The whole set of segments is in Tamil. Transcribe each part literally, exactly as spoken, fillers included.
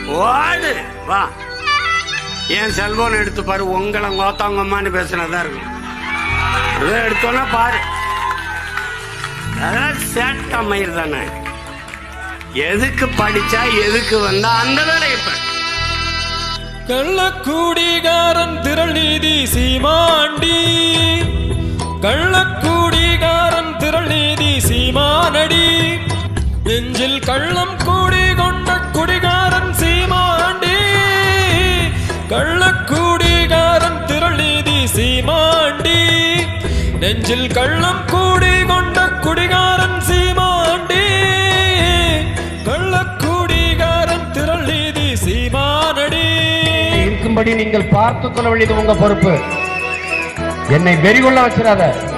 ஓடு வா. என் செல்போன் எடுத்து பாரு. உங்களை கோத்தாங்கம்மான்னு பேசுனதா இருக்கும். அதை எடுத்தோன்னா பாரு. அதான் சேட்ட மயிர் தானே. எதுக்கு படிச்சா எதுக்கு வந்தா அந்த வேலையை பாரு. கள்ளக்கூடிகாரன் திரள் நீதி சீமாண்டி, கள்ளக்கூடிகாரன் திரள் நீதி சீமானடி, நெஞ்சில் கள்ளம் கூடி கொண்ட குடிகாரன் சீமாண்டி, கள்ளக்கூடிகாரன் திரள் நீதி சீமாண்டி, நெஞ்சில் கள்ளம் கூடி கொண்ட குடிகாரன் சீமாண்டி, கள்ளக்கூடிகாரன் திரள் நீதி சீமானடி. இருக்கும்படி நீங்கள் பார்த்துக் கொள்ள வேண்டியது உங்க பொறுப்பு. என்னை வெறிகொள்ள வச்சிடாத.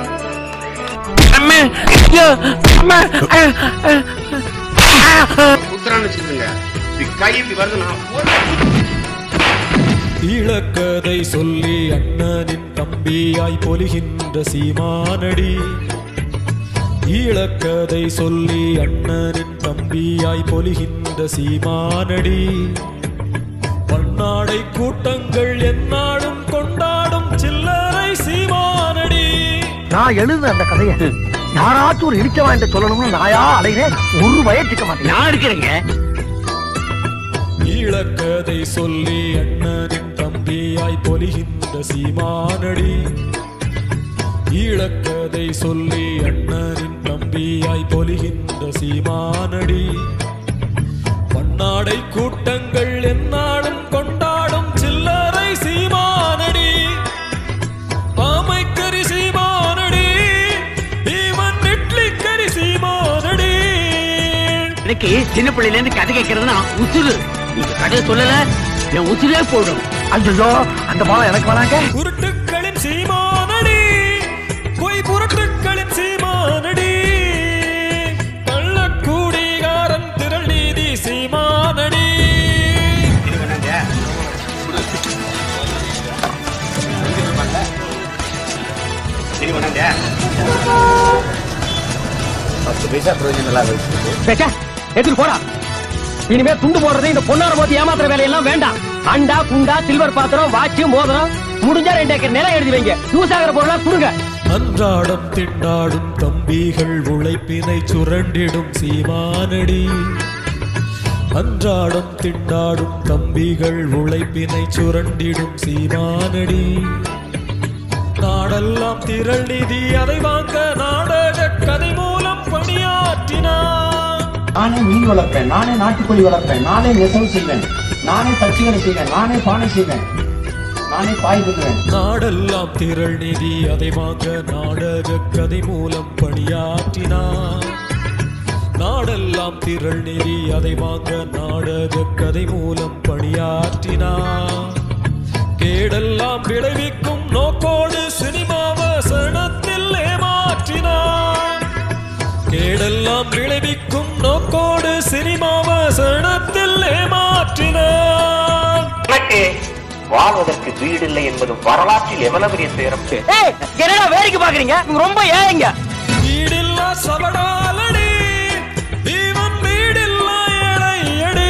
ஈழக்கதை சொல்லி அண்ணனின் தம்பியாய் பொலிகின்ற சீமானடி, ஈழக்கதை சொல்லி அண்ணனின் தம்பியாய் பொலிகின்ற சீமானடி, பன்னாடை கூட்டங்கள் எந்நாடும் கொண்டாடும் சில்லறை சீமானடி. நான் எழுதுன அந்த கதையை யாராச்சும் ஒரு இடிச்சவா என்று சொல்லணும்னு நாயா அலைகிறேன். ஒரு வயசுக்க மாட்டேன். நான் இருக்கிறேங்க. ஈழக்கதை சொல்லி அண்ணனின் தம்பியாய் பொலிகின்ற சீமானடி, ஈழக்கதை சொல்லி அண்ணனின் தம்பியாய் பொலிகின்ற சீமானடி, பன்னாடை கூட்டங்கள் எந்நாளும் கொண்டாடும் சில்லறை சீமானடி, ஆமைக்கறி சீமானடி, இவன் இட்லி கறி சீமானடி. எனக்கு சின்ன பிள்ளையில இருந்து கதை கேட்கறதுனா உசுறு. நீங்க கதையை சொல்லல என் உசுரே போடும். ஐயோ அந்த பாலம் எனக்கு வேணாங்க. உருட்டுக்களின் சீமானடி, பொய் புரட்டுக்களின் சீமானடி, கள்ளக்கூடிகாரன் திரள் நீதி சீமானடி. பத்து பைசா பிரயோஜனம் நல்லா வச்சு எதிர்த்து போடா. இனிமே துண்டு போடுறது இந்த பொன்னார போட்டு ஏமாத்துற வேலையெல்லாம் வேண்டாம். அண்டா குண்டா சில்வர் பாத்திரம் வாட்சி மோதிரம் முடிஞ்சா ரெண்டு ஏக்கர் நிலம் எழுதி வைங்க. யூஸ் ஆகிற பொருளா கொடுங்க. அன்றாடம் திண்டாடும் தம்பிகள் உழைப்பினை சுரண்டிடும் சீமானடி, அன்றாடம் திண்டாடும் தம்பிகள் உழைப்பினை சுரண்டிடும் சீமானடி, நாடெல்லாம் திரள் நிதி அதை வாங்க நாடக கதை மூலம் பணியாற்றினார். நானே மீன் வளர்ப்பேன், நானே நாட்டுக்கோழி வளர்ப்பேன், நானே நெசவு செய்வேன், நானே தச்சுகளை செய்வேன், நானே பானை செய்வேன், நானே பாய் பண்ணுவேன். நாடெல்லாம் திரள் நிதி அதை வாங்க நாடக கதை மூலம் பணியாற்றினார், நாடெல்லாம் திரள் நிதி அதை வாங்க நாடக கதை மூலம் பணியாற்றினார், கேடெல்லாம் விளைவிக்கும் நோக்கோடு சினிமா வசனத்தில் ஏமாற்றினார், கேடெல்லாம் விளைவிக்கும் நோக்கோடு சினிமா வசனத்தில் ஏமாற்றினார். வாழ்வதற்கு வீடு இல்லை என்பது வரலாற்றில் எவ்வளவு பெரிய சிறப்பு. என்னடா வேடிக்கை பாக்குறீங்க? ரொம்ப ஏங்க. வீடில்லா சவடாலடி, இவன் வீடில்லா ஏழையடி,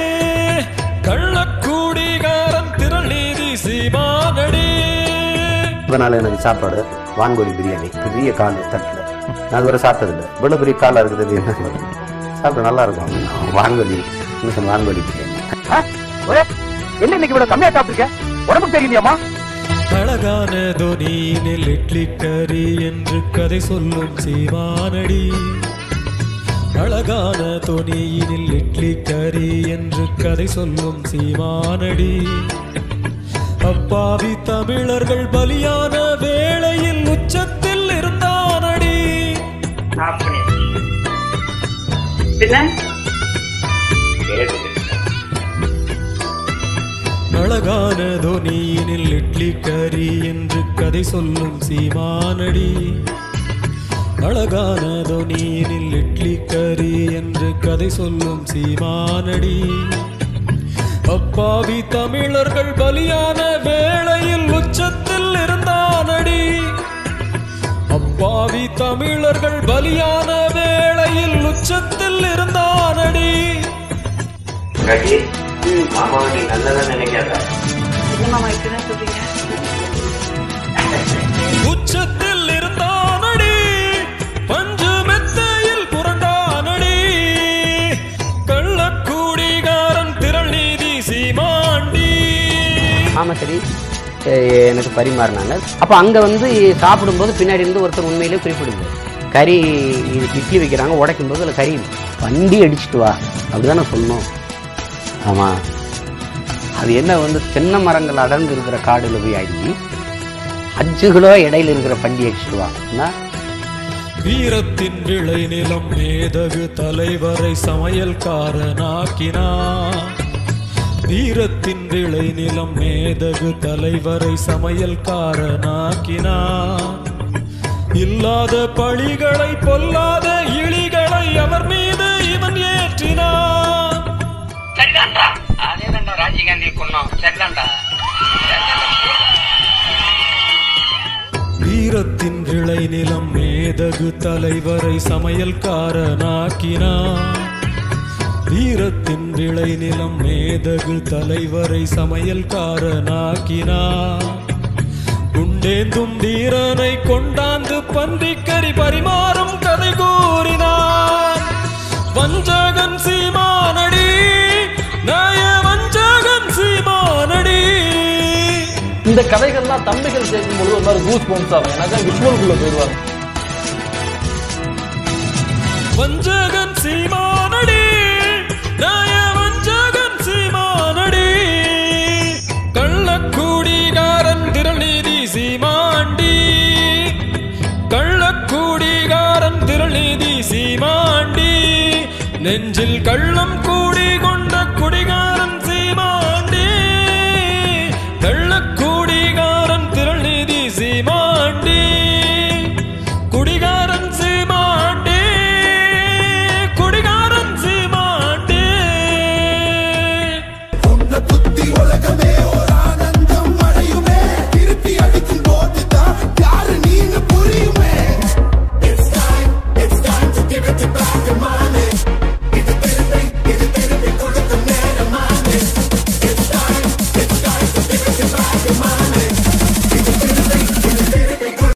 கள்ளக்கூடிகாரன் திரள் நீதி சீமானடி. இதனால எனக்கு சாப்பாடு வான்கோழி பிரியாணி பெரிய கால் தட்டில் நான் அதுவரை சாப்பிட்டதில்லை. இவ்வளோ பெரிய காலாக இருக்குது என்ன சாப்பிட நல்லா இருக்கும். வான்கோழி வான்கோழி பிரியாணி என்ன இன்னைக்கு இவ்வளவு கம்மியா சாப்பிட்டுருக்க? உடம்புக்கு தெரியுமா? அழகான தொனியினில் இட்லி கறி என்று கதை சொல்லும் சீமானடி, அழகான தொனியினில் இட்லி கறி என்று கதை சொல்லும் சீமானடி, அப்பாவி தமிழர்கள் பலியான வேளையில் உச்சத்தில் இருந்தானடி. அழகான தொனியினில் இட்லி கறி என்று கதை சொல்லும் சீமானடி, அழகான தொனியினில் இட்லி கறி என்று கதை சொல்லும் சீமானடி, அப்பாவி தமிழர்கள் பலியான வேளையில் உச்சத்தில் இருந்தானடி, அப்பாவி தமிழர்கள் பலியான வேளையில் உச்சத்தில் இருந்தானடி. மாமாவை நீ நல்லதா நினைக்காத. என்ன மாமா இப்படிதான் சொல்றீங்க? உச்சத்தில் இருந்தானடி பஞ்சு மெத்தையில் புரண்டானடி கள்ளக்கூடிகாரன் திரள் நீதி சீமாண்டி. ஆமா சரி எனக்கு பரிமாறினாங்க. அப்ப அங்க வந்து சாப்பிடும்போது பின்னாடி இருந்து ஒருத்தர் உண்மையிலே குறிப்பிடுங்க கறி இட்லி வைக்கிறாங்க, உடைக்கும் போது அதில் கறி வண்டி அடிச்சுட்டு வா அப்படிதான் நான் சொன்னோம். ஆமா அது என்ன வந்து தென்னை மரங்கள் அடர்ந்து இருக்கிற காடுல போய் ஆகி அஞ்சு கிலோ இடையில இருக்கிற பண்டி அடிச்சுட்டு வா. வீரத்தின் விளை நிலம் மேதகு தலைவரை சமையல்காரனாக்கினா. வீரத்தின் விளை நிலம் மேதகு தலைவரை சமையல்காரனாக்கினா. இல்லாத பழிகளை பொல்லாத இழிகளை அவர் மீது இவன் ஏற்றினான். சரிதான்டா, அதேதான்டா ராஜீவ்காந்தி கொன்னோம். சரிதான்டா. வீரத்தின் விளை நிலம் மேதகு தலைவரை சமையல்காரனாக்கினா. வீரத்தின் விளை நிலம் மேதகு தலைவரை சமையல்காரனாக்கினா. குண்டேந்தும் வீரனை கொண்டாந்து பன்றிக்கறி பரிமாறும் கதை கூறினார். வஞ்சகன் சீமானடி, நய வஞ்சகன் சீமானடி. இந்த கதைகள்லாம் தம்பிகள் கேட்கும் பொழுது ஒரு மாதிரி கூஸ் பம்ப்ஸ் ஆகும். எனக்கு விஷுவலுக்குள்ள போயிடுவாங்க. வஞ்சகன் சீமானடி, நய வஞ்சகன் சீமானடி. கள்ளக்கூடிகாரன் திரள் நீதி சீமாண்டி. கள்ளக்கூடிகாரன் திரள் நீதி சீமாண்டி. நெஞ்சில் கள்ளம்